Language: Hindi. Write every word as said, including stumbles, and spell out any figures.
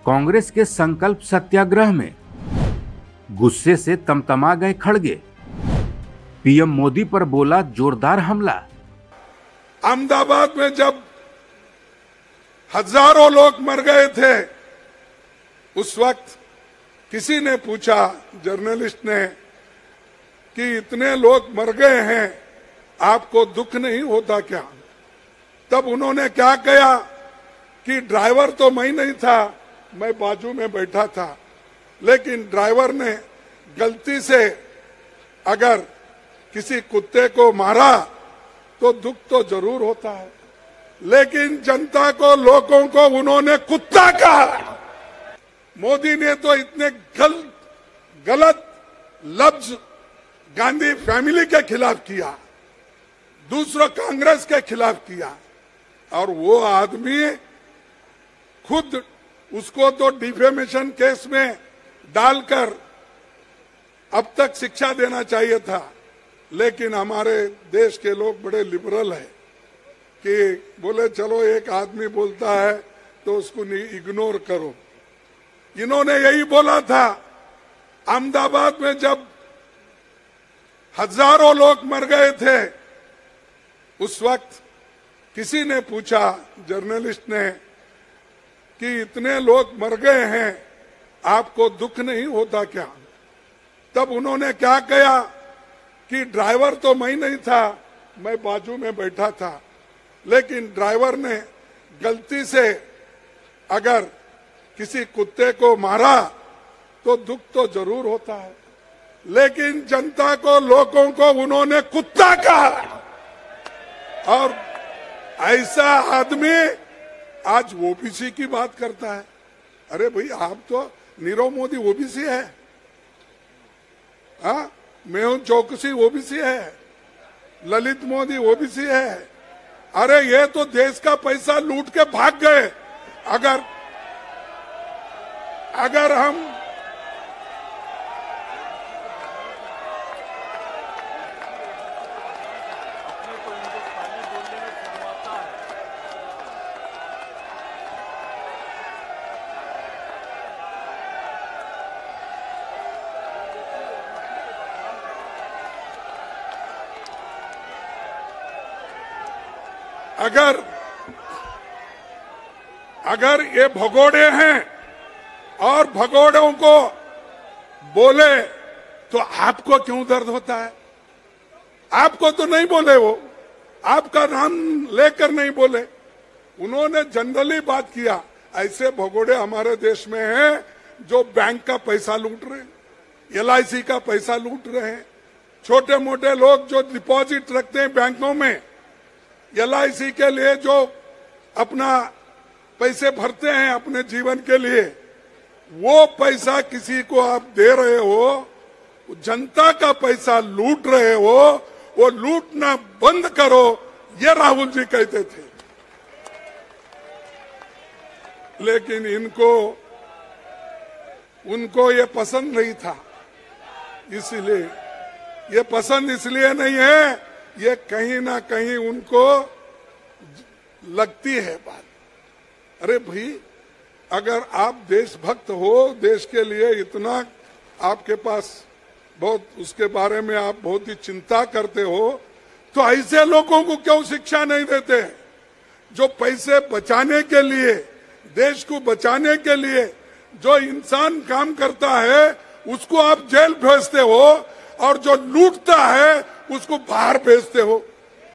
कांग्रेस के संकल्प सत्याग्रह में गुस्से से तमतमा गए खड़गे। पीएम मोदी पर बोला जोरदार हमला। अहमदाबाद में जब हजारों लोग मर गए थे, उस वक्त किसी ने पूछा, जर्नलिस्ट ने, कि इतने लोग मर गए हैं, आपको दुख नहीं होता क्या? तब उन्होंने क्या कहा कि ड्राइवर तो मैं नहीं था, मैं बाजू में बैठा था, लेकिन ड्राइवर ने गलती से अगर किसी कुत्ते को मारा तो दुख तो जरूर होता है, लेकिन जनता को, लोगों को उन्होंने कुत्ता कहा। मोदी ने तो इतने गल, गलत लफ्ज गांधी फैमिली के खिलाफ किया, दूसरों कांग्रेस के खिलाफ किया, और वो आदमी खुद उसको तो डिफेमेशन केस में डालकर अब तक शिक्षा देना चाहिए था। लेकिन हमारे देश के लोग बड़े लिबरल हैं कि बोले चलो एक आदमी बोलता है तो उसको इग्नोर करो। इन्होंने यही बोला था, अहमदाबाद में जब हजारों लोग मर गए थे, उस वक्त किसी ने पूछा, जर्नलिस्ट ने, कि इतने लोग मर गए हैं, आपको दुख नहीं होता क्या? तब उन्होंने क्या कहा कि ड्राइवर तो मैं नहीं था, मैं बाजू में बैठा था, लेकिन ड्राइवर ने गलती से अगर किसी कुत्ते को मारा तो दुख तो जरूर होता है, लेकिन जनता को, लोगों को उन्होंने कुत्ता कहा। और ऐसा आदमी आज ओबीसी की बात करता है। अरे भाई, आप तो नीरव मोदी ओबीसी है, हाँ, मेहुल चौकसी ओबीसी है, ललित मोदी ओबीसी है। अरे ये तो देश का पैसा लूट के भाग गए। अगर अगर हम अगर अगर ये भगोड़े हैं और भगोड़ों को बोले तो आपको क्यों दर्द होता है? आपको तो नहीं बोले, वो आपका नाम लेकर नहीं बोले, उन्होंने जनरली बात किया। ऐसे भगोड़े हमारे देश में हैं जो बैंक का पैसा लूट रहे हैं, एल आई सी का पैसा लूट रहे हैं, छोटे मोटे लोग जो डिपॉजिट रखते हैं बैंकों में, एल आई सी के लिए जो अपना पैसे भरते हैं अपने जीवन के लिए, वो पैसा किसी को आप दे रहे हो, जनता का पैसा लूट रहे हो, वो लूटना बंद करो, ये राहुल जी कहते थे। लेकिन इनको उनको ये पसंद नहीं था, इसलिए ये पसंद इसलिए नहीं है, ये कहीं ना कहीं उनको लगती है बात। अरे भाई, अगर आप देशभक्त हो, देश के लिए इतना आपके पास बहुत, उसके बारे में आप बहुत ही चिंता करते हो, तो ऐसे लोगों को क्यों शिक्षा नहीं देते? जो पैसे बचाने के लिए, देश को बचाने के लिए जो इंसान काम करता है, उसको आप जेल भेजते हो, और जो लूटता है उसको बाहर भेजते हो।